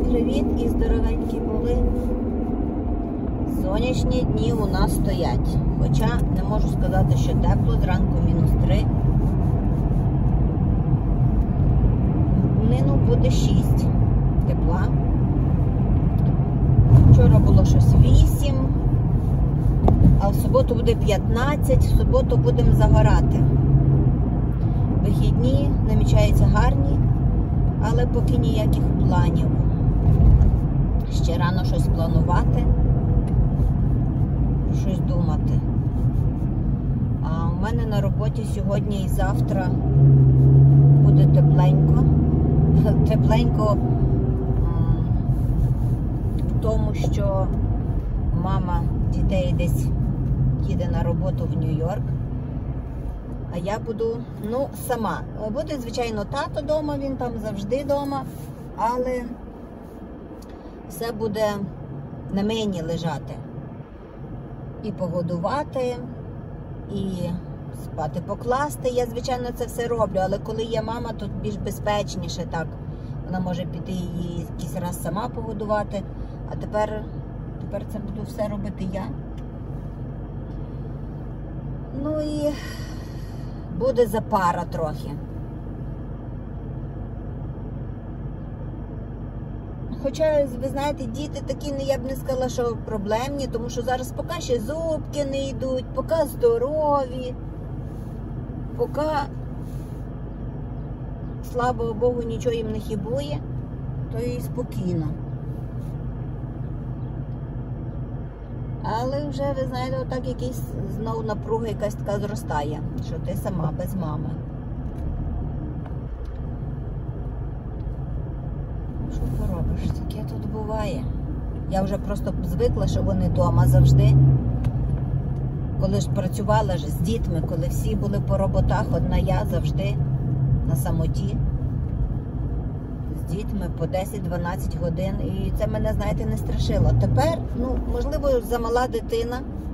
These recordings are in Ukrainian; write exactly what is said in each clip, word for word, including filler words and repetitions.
привіт і здоровенькі були. Сонячні дні у нас стоять. Хоча не можу сказати, що тепло, зранку мінус три. Днину буде шість тепла. Вчора було щось вісім, а в суботу буде п'ятнадцять, в суботу будемо загорати. Вихідні намічаються гарні, але поки ніяких планів. Ще рано щось планувати, щось думати. А у мене на роботі сьогодні і завтра буде тепленько. Тепленько в тому, що мама дітей десь їде на роботу в Нью-Йорк. А я буду, ну, сама. Буде, звичайно, тато вдома, він там завжди вдома, але все буде на мені лежати. І погодувати, і спати покласти. Я, звичайно, це все роблю, але коли є мама, то більш безпечніше так. Вона може піти її якийсь раз сама погодувати, а тепер, тепер це буду все робити я. Ну і буде запара трохи. Хоча, ви знаєте, діти такі, я б не сказала, що проблемні, тому що зараз поки ще зубки не йдуть, поки здорові, поки, слава Богу, нічого їм не хибує, то і спокійно. Але вже, ви знаєте, отак якийсь знову напруга якась така зростає, що ти сама без мами. Що поробиш? Таке тут буває. Я вже просто звикла, що вони вдома завжди. Коли ж працювала ж з дітьми, коли всі були по роботах, одна я завжди на самоті. З дітьми по десять-дванадцять годин. І це мене, знаєте, не страшило. Тепер, ну, можливо, замала дитина.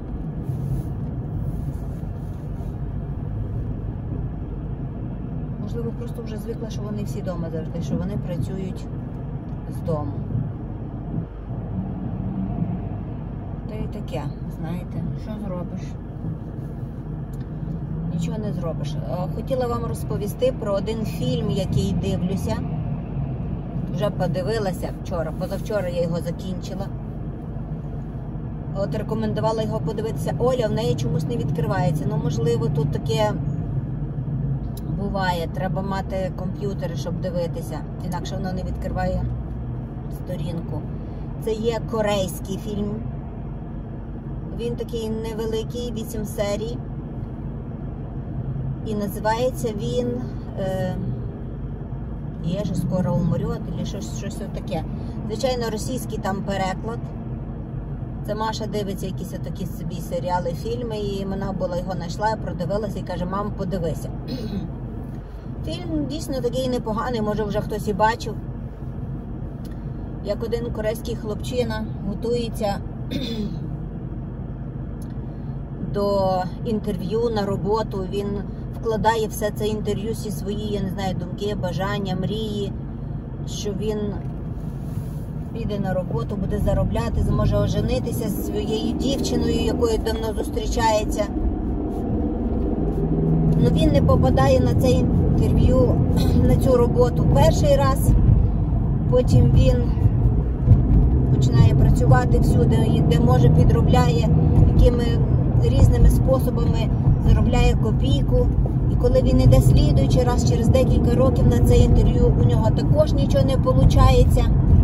Можливо, просто вже звикла, що вони всі вдома завжди, що вони працюють з дому. Та й таке, знаєте, що зробиш? Нічого не зробиш. Хотіла вам розповісти про один фільм, який дивлюся. Вже подивилася вчора, позавчора я його закінчила. От рекомендувала його подивитися. Оля, в неї чомусь не відкривається. Ну, можливо, тут таке буває. Треба мати комп'ютери, щоб дивитися. Інакше воно не відкриває сторінку. Це є корейський фільм. Він такий невеликий, вісім серій. І називається він е, «Я же скоро умру», або щось, щось таке. Звичайно, російський там переклад. Це Маша дивиться якісь такі собі серіали, фільми, і вона була його знайшла, продивилася і каже: «Мам, подивися». Фільм дійсно такий непоганий, може вже хтось і бачив. Як один корейський хлопчина готується до інтерв'ю на роботу, він вкладає все це інтерв'ю, всі свої, я не знаю, думки, бажання, мрії, що він піде на роботу, буде заробляти, зможе оженитися зі своєю дівчиною, якою давно зустрічається. Ну він не попадає на це інтерв'ю, на цю роботу перший раз, потім він починає працювати всюди, де може, підробляє, якими різними способами заробляє копійку. І коли він іде слідуючий раз, через декілька років на це інтерв'ю, у нього також нічого не виходить.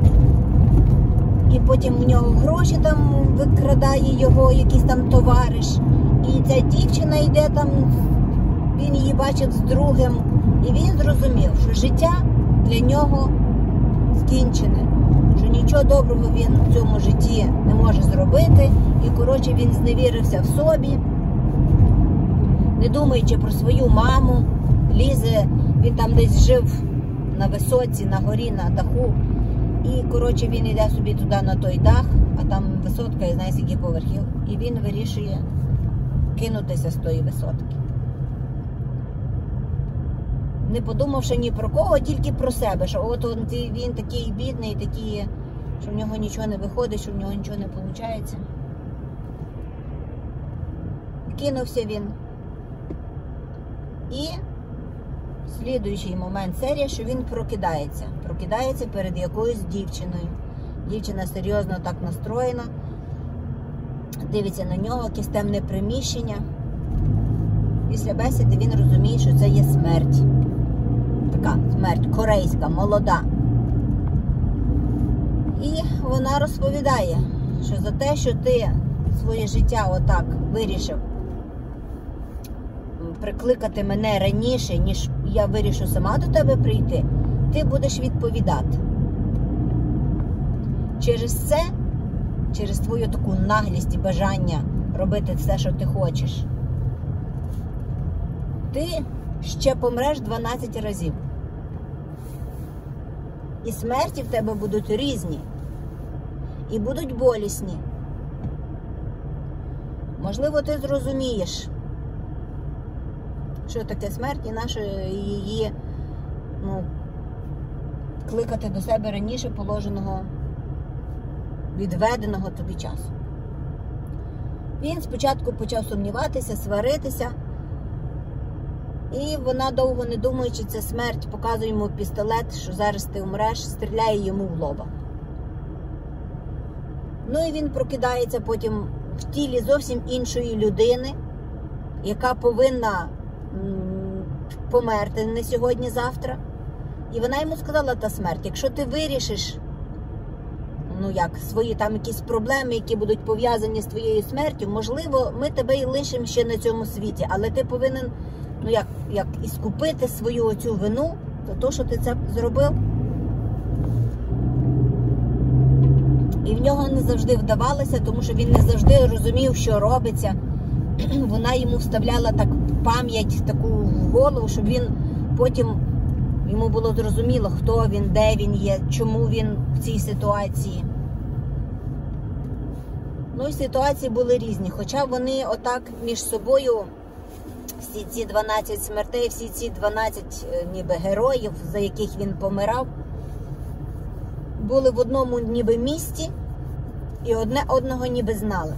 І потім у нього гроші там викрадає його якийсь там товариш. І ця дівчина йде там, він її бачив з другим. І він зрозумів, що життя для нього скінчене. Що нічого доброго він в цьому житті не може зробити. І, коротше, він зневірився в собі. Не думаючи про свою маму, лізе, він там десь жив на висоці, на горі, на даху. І, коротше, він йде собі туди на той дах, а там висотка, і знає, скільки поверхів. І він вирішує кинутися з тої висотки. не подумавши ні про кого, тільки про себе, що от він такий бідний, такий що в нього нічого не виходить, що в нього нічого не виходить. Кинувся він. І слідуючий момент серії, що він прокидається. Прокидається перед якоюсь дівчиною. Дівчина серйозно так настроєна. Дивиться на нього, якесь темне приміщення. Після бесіди він розуміє, що це є смерть. Така смерть корейська, молода. І вона розповідає, що за те, що ти своє життя отак вирішив прикликати мене раніше, ніж я вирішу сама до тебе прийти, ти будеш відповідати. Через це, через твою таку наглість і бажання робити все, що ти хочеш, ти ще помреш дванадцять разів. І смерті в тебе будуть різні. І будуть болісні. Можливо, ти зрозумієш, що таке смерть, і нащо її, ну, кликати до себе раніше положеного, відведеного тобі часу. Він спочатку почав сумніватися, сваритися, і вона, довго не думаючи, це смерть, показує йому пістолет, що зараз ти умреш, стріляє йому в лоба. Ну і він прокидається потім в тілі зовсім іншої людини, яка повинна померти не сьогодні-завтра. І вона йому сказала, та смерть, якщо ти вирішиш, ну як, свої там якісь проблеми, які будуть пов'язані з твоєю смертю, можливо, ми тебе і лишимо ще на цьому світі, але ти повинен, ну як, як іскупити свою оцю вину за те, що ти це зробив. І в нього не завжди вдавалося, тому що він не завжди розумів, що робиться. Вона йому вставляла так пам'ять таку в голову, щоб він потім, йому було зрозуміло, хто він, де він є, чому він в цій ситуації. Ну і ситуації були різні, хоча вони отак між собою, всі ці дванадцять смертей, всі ці дванадцять ніби героїв, за яких він помирав, були в одному ніби місті і одне одного ніби знали.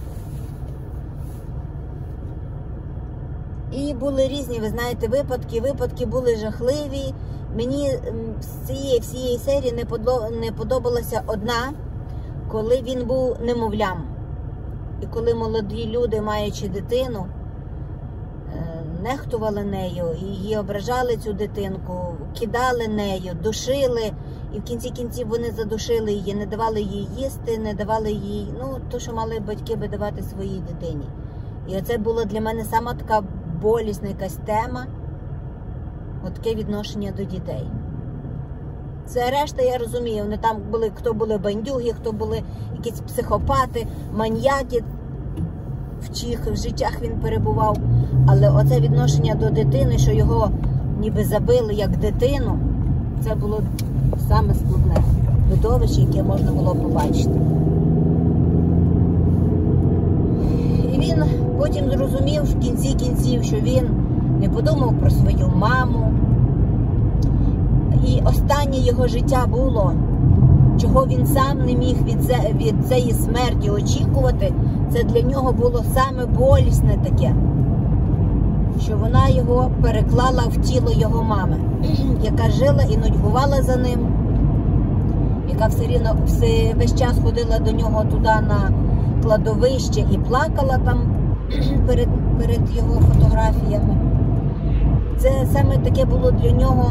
І були різні, ви знаєте, випадки, випадки були жахливі. Мені з цієї всієї серії не, подо... не подобалася одна, коли він був немовлям. І коли молоді люди, маючи дитину, нехтували нею, її ображали, цю дитинку, кидали нею, душили, і в кінці кінців вони задушили її, не давали їй їсти, не давали їй, ну, то, що мали батьки би давати своїй дитині. І оце було для мене сама така болісна якась тема, от таке відношення до дітей. Це решта, я розумію, вони там були, хто були бандюги, хто були якісь психопати, маньяки, в чиїх життях він перебував. Але оце відношення до дитини, що його ніби забили як дитину, це було саме складне видовище, яке можна було побачити. І він потім зрозумів в кінці кінців, що він не подумав про свою маму. І останнє його життя було, чого він сам не міг від, це, від цієї смерті очікувати, це для нього було саме болісне таке, що вона його переклала в тіло його мами, яка жила і нудьгувала за ним, яка все рівно все, весь час ходила до нього туди на кладовище і плакала там перед, перед його фотографіями. Це саме таке було для нього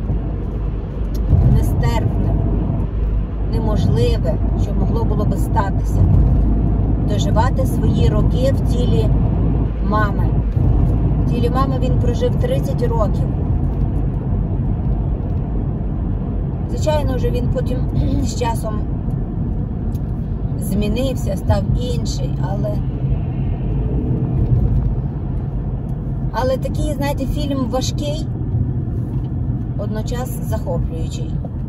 нестерпне, неможливе, що могло було би статися. Доживати свої роки в тілі мами. В тілі мами він прожив тридцять років. Звичайно, вже він потім з часом змінився, став інший, але... Але такий, знаєте, фільм важкий, одночас захоплюючий.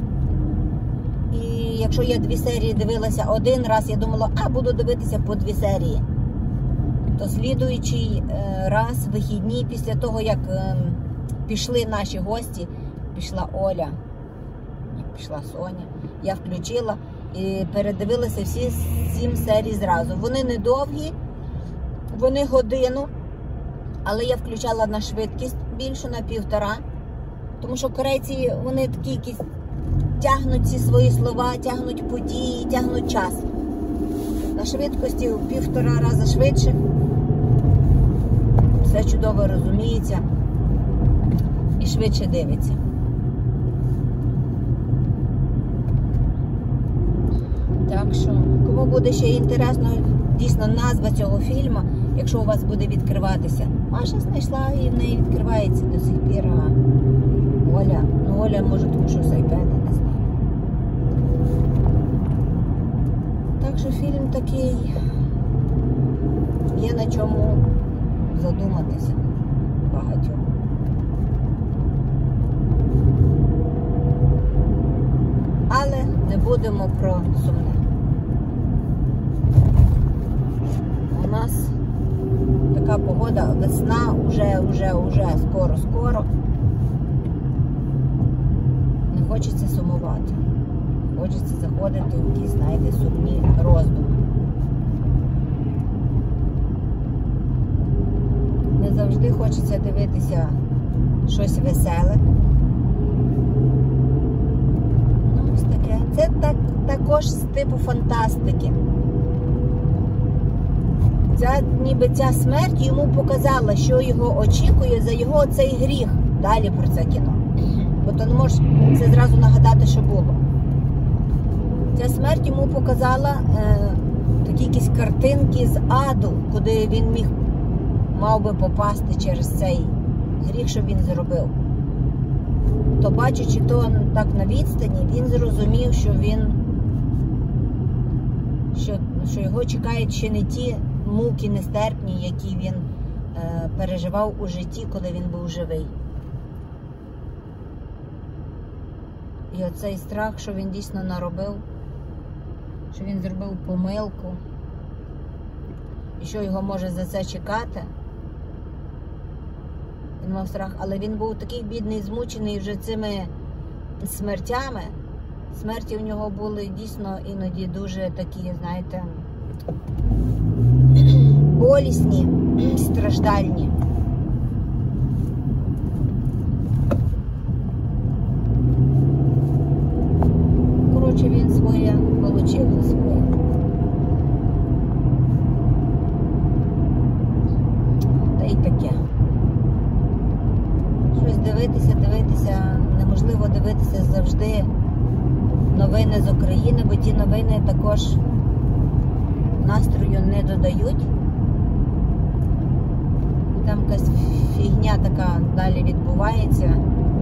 І якщо я дві серії дивилася один раз, я думала, а, буду дивитися по дві серії. То слідуючий раз, вихідні, після того, як пішли наші гості, пішла Оля, пішла Соня, я включила і передивилася всі сім серій зразу. Вони недовгі, вони годину, але я включала на швидкість більшу, на півтора. Тому що корейці, вони такі якісь тягнуть ці свої слова, тягнуть події, тягнуть час. На швидкості в півтора рази швидше. Все чудово розуміється і швидше дивиться. Так що, кому буде ще інтересно, дійсно, назва цього фільму, якщо у вас буде відкриватися. Маша знайшла і в неї відкривається до сих пір. А Оля, ну Оля може, тому що з айпеда, не знаю. Так що фільм такий, є на чому задуматися багатьом. Але не будемо про сумне. У нас така погода, весна, уже, уже, уже, скоро, скоро. Не хочеться сумувати. Хочеться заходити в якісь, знаєте, сумні роздуми. Не завжди хочеться дивитися щось веселе. Ну, ось таке. Це так, також з типу фантастики. Ця, ніби ця смерть йому показала, що його очікує за його цей гріх. Далі про це кіно. Бо то не можеш це зразу нагадати, що було. Ця смерть йому показала е, такі якісь картинки з аду, куди він міг, мав би попасти через цей гріх, що він зробив. То бачачи то так на відстані, він зрозумів, що він, що, що його чекають ще не ті муки нестерпні, які він е, переживав у житті, коли він був живий. І оцей страх, що він дійсно наробив, що він зробив помилку, і що його може за це чекати. Він мав страх, але він був такий бідний, змучений вже цими смертями. Смерті у нього були дійсно іноді дуже такі, знаєте, болісні, страждальні. Коротше, він своє получив за своє. Та й таке. Щось дивитися, дивитися, неможливо дивитися завжди новини з України, бо ті новини також настрою не додають. Там якась фігня така далі відбувається.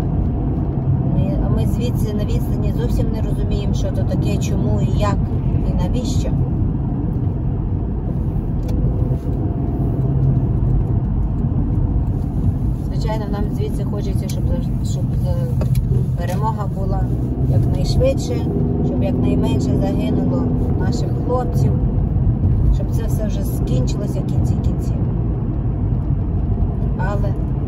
А ми звідси на відстані зовсім не розуміємо, що то таке, чому і як, і навіщо. Звичайно, нам звідси хочеться, щоб, щоб перемога була якнайшвидше, щоб якнайменше загинуло наших хлопців, щоб це все вже скінчилося в кінці кінців. Але,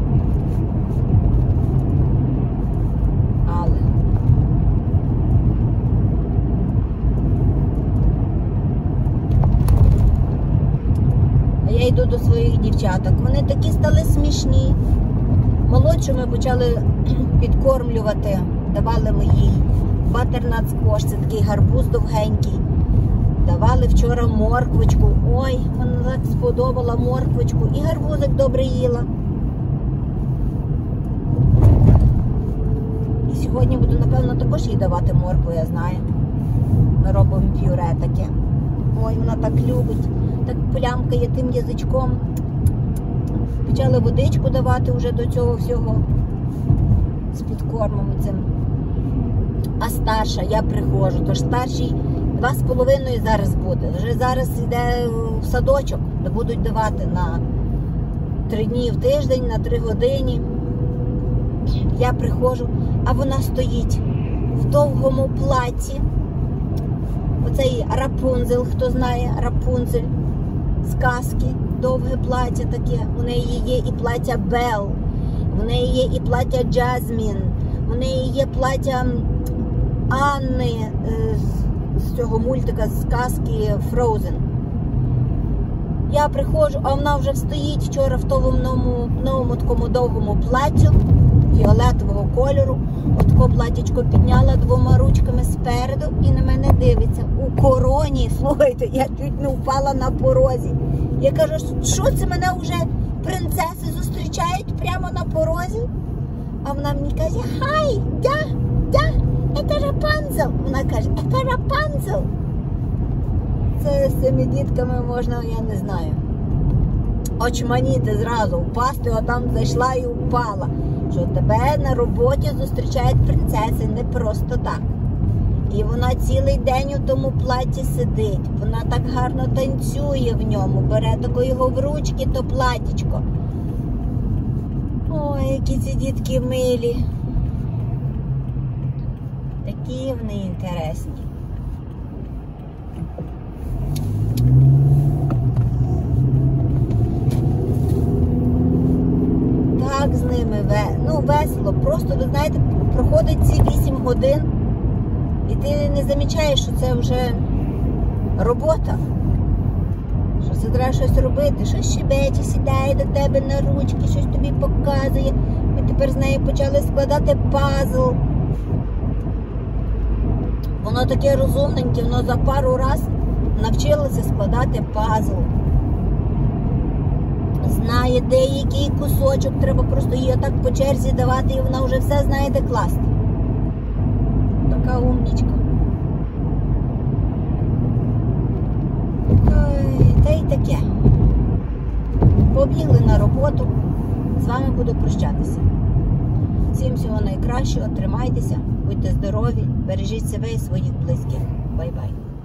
але, а я йду до своїх дівчаток. Вони такі стали смішні. Молодшу ми почали підкормлювати, давали ми їй батернат сквош, це такий гарбуз довгенький. Давали вчора морквочку. Ой, вона так сподобала морквочку. І гарбузик добре їла. І сьогодні буду, напевно, також їй давати моркву, я знаю. Ми робимо пюре таке. Ой, вона так любить. Так плямкає тим язичком. Почали водичку давати вже до цього всього. З підкормом цим. А старша, я приходжу. Тож старший два з половиною зараз буде. Вже зараз йде в садочок, де будуть давати на три дні в тиждень, на три години. Я приходжу, а вона стоїть в довгому платі. Оцей Рапунцель, хто знає, Рапунцель з казки. Довге плаття таке. У неї є і плаття Белл, у неї є і плаття Джазмін, у неї є плаття Анни, з цього мультика, з казки Frozen. Я приходжу, а вона вже стоїть вчора в тому новому, новому такому довгому платтю фіолетового кольору. Отако платтячко підняла двома ручками спереду і на мене дивиться. У короні, слухайте, я чуть не впала на порозі. Я кажу, що це мене вже принцеси зустрічають прямо на порозі? А вона мені каже, хай, да, да, це Рапунцель. Вона каже, це Рапунцель. Це з цими дітками можна, я не знаю, очманіти зразу, впасти, а там зайшла і впала. Що тебе на роботі зустрічають принцеси не просто так. І вона цілий день у тому платі сидить. Вона так гарно танцює в ньому, бере тако його в ручки, то платічко. Ой, які ці дітки милі. Такі вони інтересні. Так з ними, ну, весело. Просто, ви знаєте, проходить ці вісім годин, і ти не замічаєш, що це вже робота. Що це треба щось робити, щось щебече, сідає до тебе на ручки, щось тобі показує. Ми тепер з нею почали складати пазл. Воно таке розумненьке, воно за пару раз навчилося складати пазл. Знає, де який кусочок, треба просто її отак по черзі давати, і вона вже все знає, де класти. Така умнічка. Ой, та й таке. Побігли на роботу. З вами буду прощатися. Всім всього найкращого, тримайтеся, будьте здорові, бережіть себе і своїх близьких. Бай-бай.